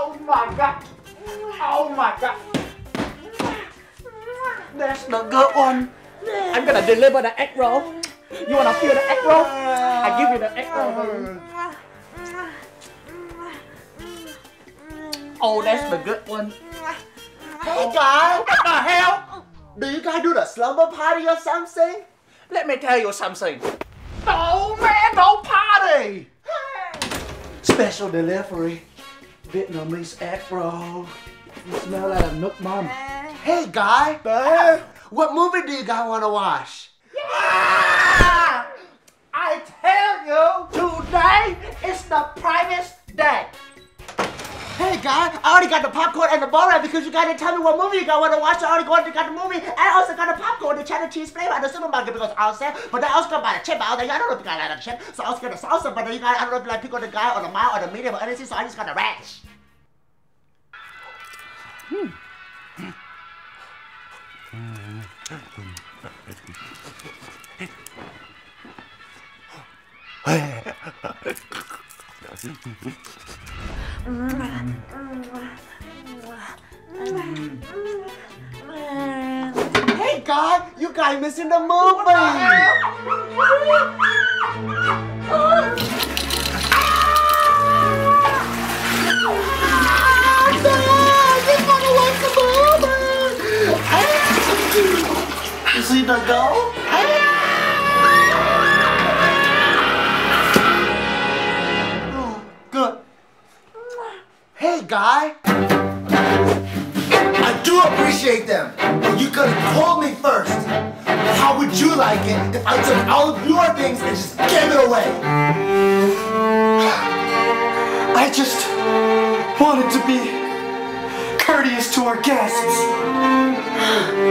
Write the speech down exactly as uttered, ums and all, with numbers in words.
Oh my God. Oh my God. That's the good one. I'm gonna deliver the egg roll. You wanna feel the egg roll? I give you the egg roll, baby. Oh, that's the good one. Hey guys, What the hell? do you guys do the slumber party or something? Let me tell you something. No, man, no party. Special delivery. Vietnamese egg roll. You smell like a nook mom. Hey guys, Hey. what movie do you guys want to watch? Yeah! I tell you, today is the private day. Hey guys, I already got the popcorn and the ball right because you guys didn't tell me what movie you guys want to watch. I already got the, got the movie and I also got the popcorn, the cheddar cheese flavor at the supermarket because I was there. But then I was gonna buy the chip. I was like, I don't know if you guys like the chip, so I was gonna salsa. But then you guys, I don't know if you like pickle the guy or the mild or the medium or anything, so I just got the ranch. Hmm. Hey guys, you guys missing the movie. You see the goal? Oh, good. Hey, guy. I do appreciate them, but you could have told me first. How would you like it if I took all of your things and just gave it away? I just wanted to be courteous to our guests.